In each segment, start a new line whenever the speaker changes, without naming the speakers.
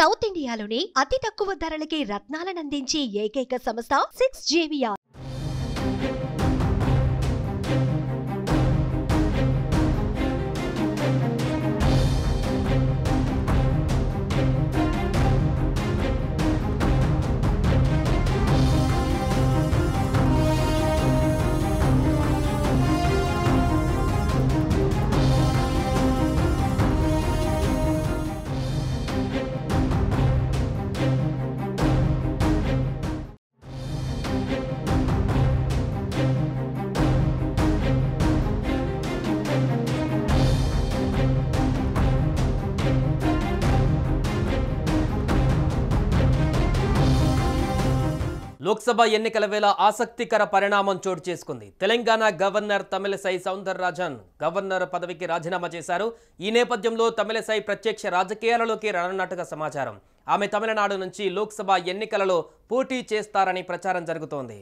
South ఇండియాలోనే అతి తక్కువ ధరలకి రత్నాలనందించే ఏకైక సంస్థ 6JVR.
లోక్సభ ఎన్నికల వేళ ఆసక్తికర పరిణామం చోటు చేసుకుంది. తెలంగాణ గవర్నర్ తమిళసై సౌందరరాజన్ గవర్నర్ పదవికి రాజీనామా చేశారు. ఈ నేపథ్యంలో తమిళసై ప్రత్యక్ష రాజకీయాలలోకి రానున్నట్టుగా సమాచారం. ఆమె తమిళనాడు నుంచి లోక్సభ ఎన్నికలలో పోటీ చేస్తారని ప్రచారం జరుగుతోంది.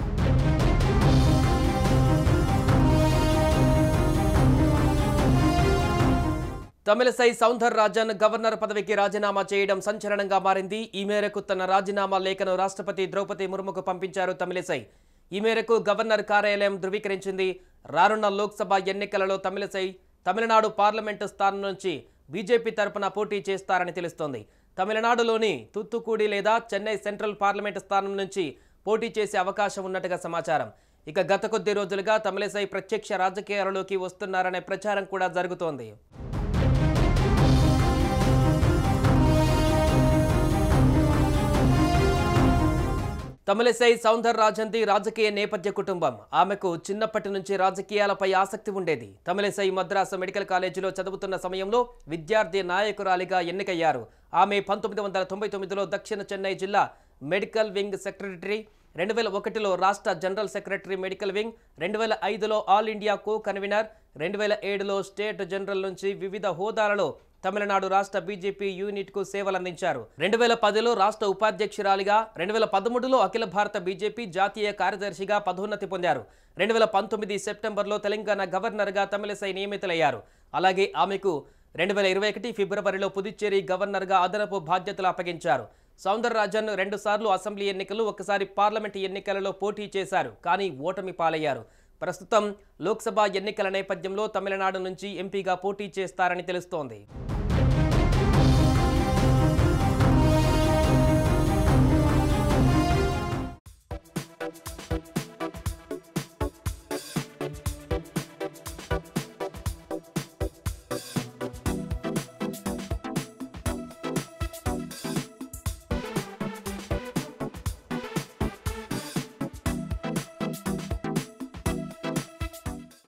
తమిళసై సౌందరరాజన్ గవర్నర్ పదవికి రాజీనామా చేయడం సంచలనంగా మారింది. ఈ మేరకు తన రాజీనామా లేఖను రాష్ట్రపతి ద్రౌపది ముర్ముకు పంపించారు తమిళసై. ఈ మేరకు గవర్నర్ కార్యాలయం ధృవీకరించింది. రానున్న లోక్సభ ఎన్నికలలో తమిళసై తమిళనాడు పార్లమెంటు స్థానం నుంచి బీజేపీ తరపున పోటీ చేస్తారని తెలుస్తోంది. తమిళనాడులోని తుత్తుకూడి లేదా చెన్నై సెంట్రల్ పార్లమెంటు స్థానం నుంచి పోటీ చేసే అవకాశం ఉన్నట్టుగా సమాచారం. ఇక గత కొద్ది రోజులుగా తమిళసై ప్రత్యక్ష రాజకీయాలలోకి వస్తున్నారనే ప్రచారం కూడా జరుగుతోంది. తమిళసై సౌందరరాజన్ది రాజకీయ నేపథ్య కుటుంబం. ఆమెకు చిన్నప్పటి నుంచి రాజకీయాలపై ఆసక్తి ఉండేది. తమిళసై మద్రాసు మెడికల్ కాలేజీలో చదువుతున్న సమయంలో విద్యార్థి నాయకురాలిగా ఎన్నికయ్యారు. ఆమె 1999లో దక్షిణ చెన్నై జిల్లా మెడికల్ వింగ్ సెక్రటరీ, 2001లో రాష్ట్ర జనరల్ సెక్రటరీ మెడికల్ వింగ్, 2005లో ఆల్ ఇండియా కో కన్వీనర్, 2007లో స్టేట్ జనరల్ నుంచి వివిధ హోదాలలో తమిళనాడు రాష్ట్ర బీజేపీ యూనిట్కు సేవలందించారు. 2010లో రాష్ట్ర ఉపాధ్యక్షురాలిగా, 2013లో అఖిల భారత బీజేపీ జాతీయ కార్యదర్శిగా పదోన్నతి పొందారు. 2019 సెప్టెంబర్లో తెలంగాణ గవర్నర్గా తమిళసై నియమితులయ్యారు. అలాగే ఆమెకు 2021 ఫిబ్రవరిలో పుదుచ్చేరి గవర్నర్గా అదనపు బాధ్యతలు అప్పగించారు. సౌందరరాజన్ 2 సార్లు అసెంబ్లీ ఎన్నికలు, ఒకసారి పార్లమెంటు ఎన్నికలలో పోటీ చేశారు. కానీ ఓటమి పాలయ్యారు. ప్రస్తుతం లోక్సభ ఎన్నికల నేపథ్యంలో తమిళనాడు నుంచి ఎంపీగా పోటీ చేస్తారని తెలుస్తోంది.